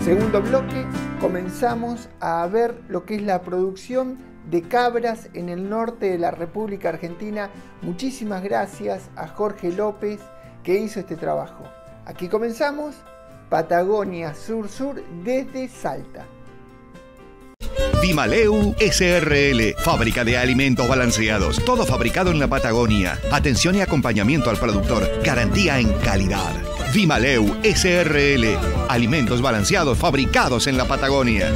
segundo bloque comenzamos a ver lo que es la producción de cabras en el norte de la República Argentina. Muchísimas gracias a Jorge López que hizo este trabajo. Aquí comenzamos Patagonia Sur-Sur desde Salta. Vimaleu SRL, fábrica de alimentos balanceados, todo fabricado en la Patagonia. Atención y acompañamiento al productor, garantía en calidad. Vimaleu SRL, alimentos balanceados fabricados en la Patagonia.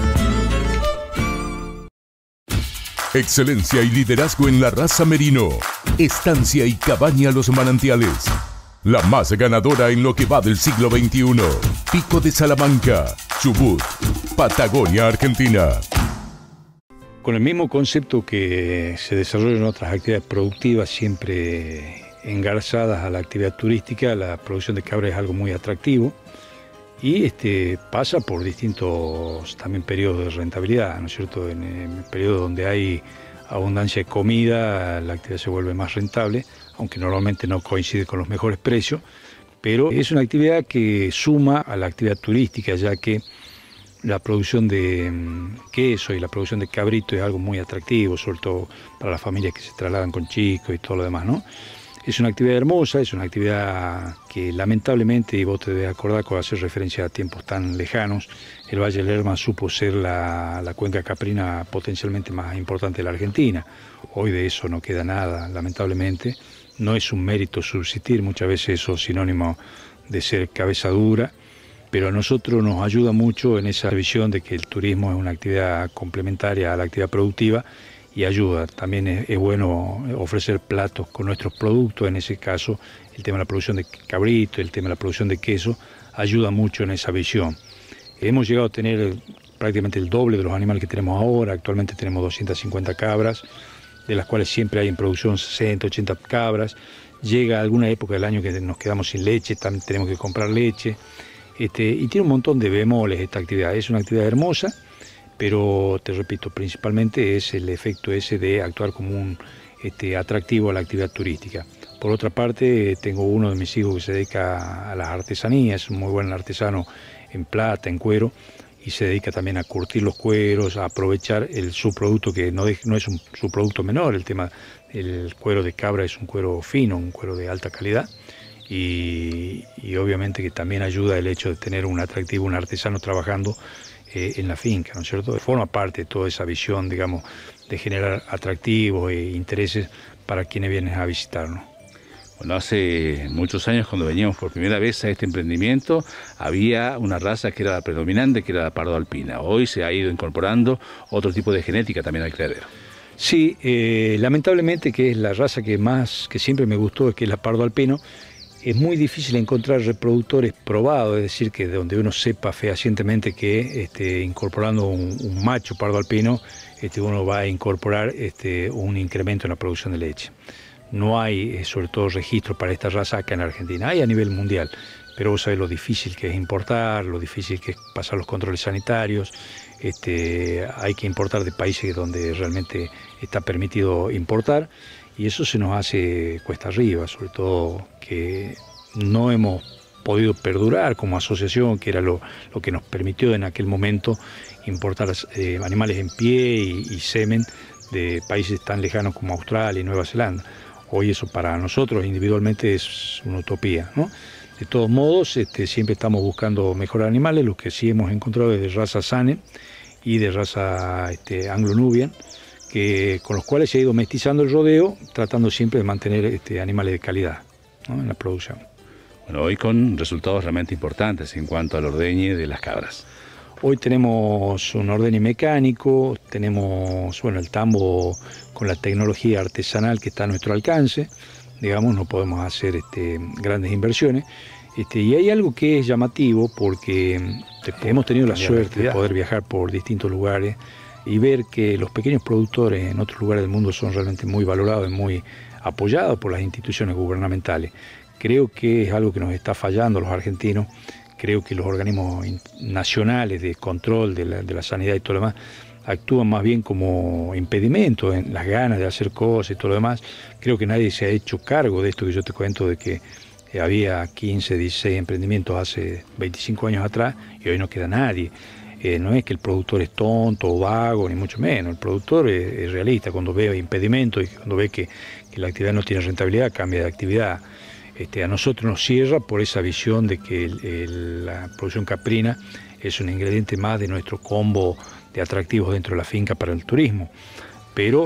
Excelencia y liderazgo en la raza merino. Estancia y cabaña Los Manantiales. La más ganadora en lo que va del siglo XXI. Pico de Salamanca, Chubut, Patagonia, Argentina. Con el mismo concepto que se desarrolla en otras actividades productivas, siempre engarzadas a la actividad turística, la producción de cabra es algo muy atractivo y pasa por distintos también periodos de rentabilidad, ¿no es cierto? En el periodo donde hay abundancia de comida, la actividad se vuelve más rentable, aunque normalmente no coincide con los mejores precios, pero es una actividad que suma a la actividad turística, ya que la producción de queso y la producción de cabrito es algo muy atractivo, sobre todo para las familias que se trasladan con chicos y todo lo demás, ¿no? Es una actividad hermosa, es una actividad que lamentablemente, y vos te debes acordar cuando haces referencia a tiempos tan lejanos, el Valle del Lerma supo ser la cuenca caprina potencialmente más importante de la Argentina. Hoy de eso no queda nada, lamentablemente. No es un mérito subsistir, muchas veces eso es sinónimo de ser cabeza dura, pero a nosotros nos ayuda mucho en esa visión de que el turismo es una actividad complementaria a la actividad productiva y ayuda. También es bueno ofrecer platos con nuestros productos, en ese caso el tema de la producción de cabrito, el tema de la producción de queso, ayuda mucho en esa visión. Hemos llegado a tener prácticamente el doble de los animales que tenemos ahora, actualmente tenemos 250 cabras, de las cuales siempre hay en producción 60, 80 cabras. Llega alguna época del año que nos quedamos sin leche, también tenemos que comprar leche. Y tiene un montón de bemoles esta actividad. Es una actividad hermosa, pero te repito, principalmente es el efecto ese de actuar como un atractivo a la actividad turística. Por otra parte, tengo uno de mis hijos que se dedica a las artesanías, es un muy buen artesano en plata, en cuero, y se dedica también a curtir los cueros, a aprovechar el subproducto que no es un subproducto menor. El cuero de cabra es un cuero fino, un cuero de alta calidad. Y obviamente que también ayuda el hecho de tener un atractivo, un artesano trabajando en la finca, ¿no es cierto? Forma parte de toda esa visión, digamos, de generar atractivos e intereses para quienes vienen a visitarnos. Bueno, hace muchos años, cuando veníamos por primera vez a este emprendimiento, había una raza que era la predominante, que era la pardo alpina. Hoy se ha ido incorporando otro tipo de genética también al criadero. Sí, lamentablemente, que es la raza que siempre me gustó, que es la pardo alpino. Es muy difícil encontrar reproductores probados, es decir, que donde uno sepa fehacientemente que incorporando un macho pardo alpino, uno va a incorporar un incremento en la producción de leche. No hay, sobre todo, registro para esta raza acá en Argentina. Hay a nivel mundial, pero vos sabés lo difícil que es importar, lo difícil que es pasar los controles sanitarios. Hay que importar de países donde realmente está permitido importar. Y eso se nos hace cuesta arriba, sobre todo que no hemos podido perdurar como asociación, que era lo que nos permitió en aquel momento importar animales en pie y semen de países tan lejanos como Australia y Nueva Zelanda. Hoy eso para nosotros individualmente es una utopía, ¿no? De todos modos, siempre estamos buscando mejorar animales. Lo que sí hemos encontrado es de raza Sanen y de raza Anglo-Nubian, con los cuales se ha ido mestizando el rodeo, tratando siempre de mantener animales de calidad, ¿no?, en la producción. Bueno, hoy con resultados realmente importantes en cuanto al ordeñe de las cabras. Hoy tenemos un ordeñe mecánico, tenemos el tambo con la tecnología artesanal que está a nuestro alcance, digamos, no podemos hacer grandes inversiones. Y hay algo que es llamativo porque hemos tenido la suerte de poder viajar por distintos lugares y ver que los pequeños productores en otros lugares del mundo son realmente muy valorados y muy apoyados por las instituciones gubernamentales. Creo que es algo que nos está fallando a los argentinos. Creo que los organismos nacionales de control de la sanidad y todo lo demás actúan más bien como impedimento en las ganas de hacer cosas y todo lo demás. Creo que nadie se ha hecho cargo de esto que yo te cuento, de que Había 15, 16 emprendimientos hace 25 años atrás y hoy no queda nadie. No es que el productor es tonto o vago, ni mucho menos. El productor es realista. Cuando ve impedimentos y cuando ve que la actividad no tiene rentabilidad, cambia de actividad. A nosotros nos cierra por esa visión de que la producción caprina es un ingrediente más de nuestro combo de atractivos dentro de la finca para el turismo. Pero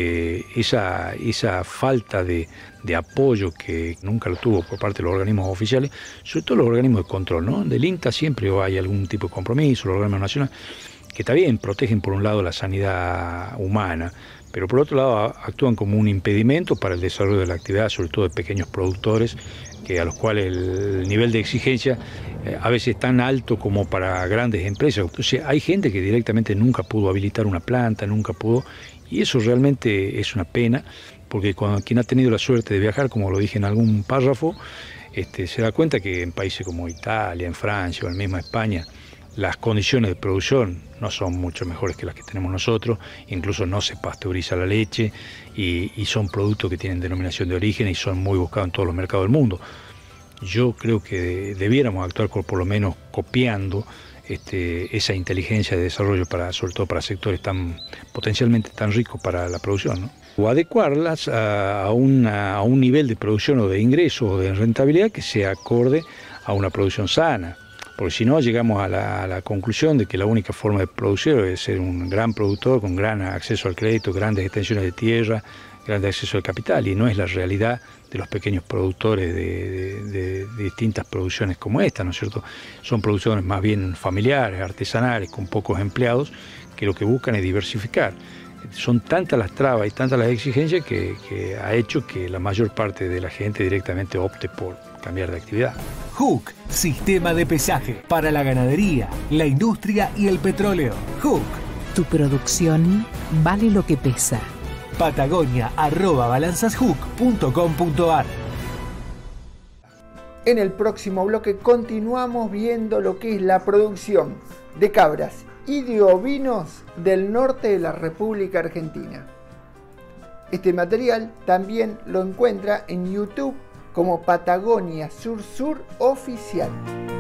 esa falta de apoyo que nunca lo tuvo por parte de los organismos oficiales, sobre todo los organismos de control, ¿no? Del INTA siempre hay algún tipo de compromiso, los organismos nacionales, que está bien, protegen por un lado la sanidad humana, pero por otro lado actúan como un impedimento para el desarrollo de la actividad, sobre todo de pequeños productores, a los cuales el nivel de exigencia a veces es tan alto como para grandes empresas. Entonces hay gente que directamente nunca pudo habilitar una planta, nunca pudo, y eso realmente es una pena, porque quien ha tenido la suerte de viajar, como lo dije en algún párrafo, se da cuenta que en países como Italia, en Francia o en misma España, las condiciones de producción no son mucho mejores que las que tenemos nosotros, incluso no se pasteuriza la leche y son productos que tienen denominación de origen y son muy buscados en todos los mercados del mundo. Yo creo que debiéramos actuar por lo menos copiando esa inteligencia de desarrollo, sobre todo para sectores potencialmente tan ricos para la producción, ¿no? O adecuarlas a un nivel de producción o de ingresos o de rentabilidad que sea acorde a una producción sana. Porque si no, llegamos a la conclusión de que la única forma de producir es ser un gran productor con gran acceso al crédito, grandes extensiones de tierra, grande acceso al capital, y no es la realidad de los pequeños productores de distintas producciones como esta, ¿no es cierto? Son producciones más bien familiares, artesanales, con pocos empleados, que lo que buscan es diversificar. Son tantas las trabas y tantas las exigencias que ha hecho que la mayor parte de la gente directamente opte por cambiar de actividad. Hook, sistema de pesaje para la ganadería, la industria y el petróleo. Hook. Tu producción vale lo que pesa. Patagonia@balanzashook.com.ar. En el próximo bloque continuamos viendo lo que es la producción de cabras y de ovinos del norte de la República Argentina. Este material también lo encuentra en YouTube como Patagonia Sur Sur Oficial.